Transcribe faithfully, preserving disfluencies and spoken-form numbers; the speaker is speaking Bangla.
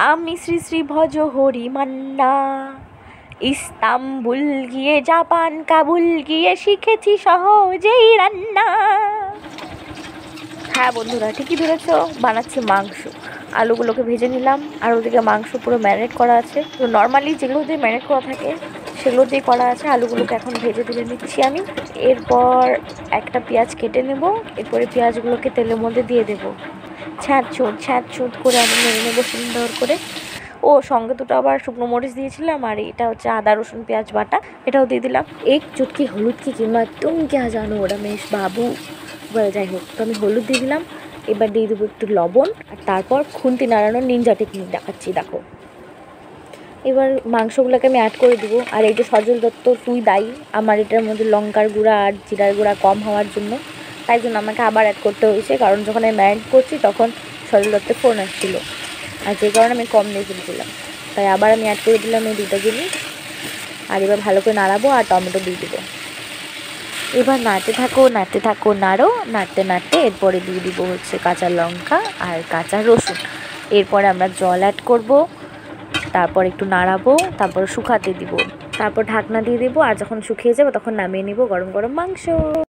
আমি শ্রী শ্রী ভজ হরি মান্না, ইস্তাম্বুল গিয়ে জাপান কাবুল গিয়ে শিখেছি সহজেই রান্না। হ্যাঁ বন্ধুরা, ঠিকই ধরেছ, বানাচ্ছি মাংস। আলুগুলোকে ভেজে নিলাম, আর ওদিকে মাংস পুরো ম্যারিনেট করা আছে। তো নর্মালি যেগুলো দিয়ে ম্যারিনেট করা থাকে সেগুলো দিয়ে করা আছে। আলুগুলোকে এখন ভেজে তুলে নিচ্ছি আমি। এরপর একটা পেঁয়াজ কেটে নেব, এরপরে পেঁয়াজগুলোকে তেলের মধ্যে দিয়ে দেবো। ছ্যাঁত ছুঁত ছ্যাঁত ছুঁত করে আমি নেড়ে নেবো সুন্দর করে। ও সঙ্গে দুটো আবার শুকনো মরিচ দিয়েছিলাম, আর এটা হচ্ছে আদা রসুন পেঁয়াজ বাটা, এটাও দিয়ে দিলাম। এক চুটকি হলুদ কি কিংবা তুম ক্যা জানো রমেশ বাবু, যাই হোক। তো আমি হলুদ দিয়ে দিলাম। এবার দিয়ে দেবো একটু লবণ, আর তারপর খুন্তি নাড়ানোর নিনজা টেকনিক দেখাচ্ছি, দেখো। এবার মাংসগুলোকে আমি অ্যাড করে দেবো। আর এই যে সজল দত্ত, তুই দায়ী আমার এটার মধ্যে লঙ্কার গুঁড়া আর জিরার গুঁড়া কম হওয়ার জন্য, তাই জন্য আমাকে আবার অ্যাড করতে হয়েছে, কারণ যখন আমি ম্যারিনেট করছি তখন সজল দত্তের ফোন আসছিলো, আর যে কারণে আমি কম দিয়ে ফেলছিলাম, তাই আবার আমি অ্যাড করে দিলাম এই দুটো জিনিস। আর এবার ভালো করে নাড়াবো, আর টমেটো দিয়ে দেবো। এবার নাড়তে থাকো নাড়তে থাকো নাড়ো, নাড়তে নাড়তে এরপরে দিয়ে দিব হচ্ছে কাঁচা লঙ্কা আর কাঁচা রসুন। এরপরে আমরা জল অ্যাড করব, তারপর একটু নাড়াবো, তারপর শুকাতে দিব, তারপর ঢাকনা দিয়ে দেবো। আর যখন শুকিয়ে যাবে তখন নামিয়ে নিব গরম গরম মাংস।